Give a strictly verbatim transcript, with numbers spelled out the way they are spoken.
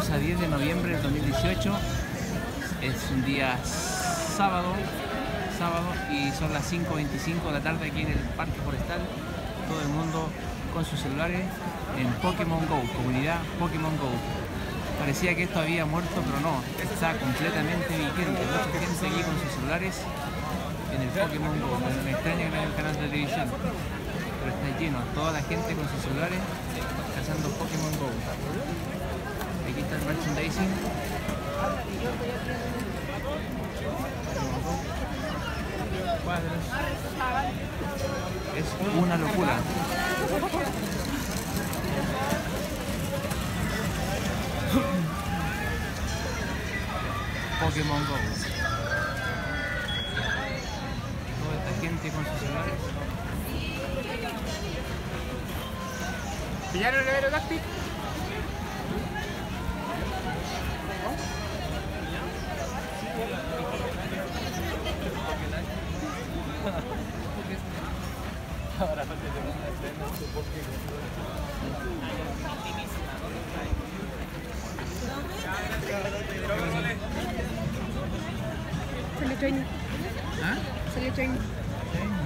Estamos a diez de noviembre del dos mil dieciocho. Es un día sábado, sábado y son las cinco veinticinco de la tarde aquí en el Parque Forestal. Todo el mundo con sus celulares en Pokémon Go, comunidad Pokémon Go. Parecía que esto había muerto, pero no, está completamente vigente. Mucha gente aquí con sus celulares en el Pokémon Go. Me extraña que no haya un canal de televisión, pero está lleno, toda la gente con sus celulares cazando Pokémon Go. Aquí está el merchandising. Cuadros. Es una locura. Pokémon Go. Toda esta gente con sus celulares. ¿Pillaron el Aerodáctil? Ahora te tengo una escena porque Salió training. ¿Ah? Salió training. Sí.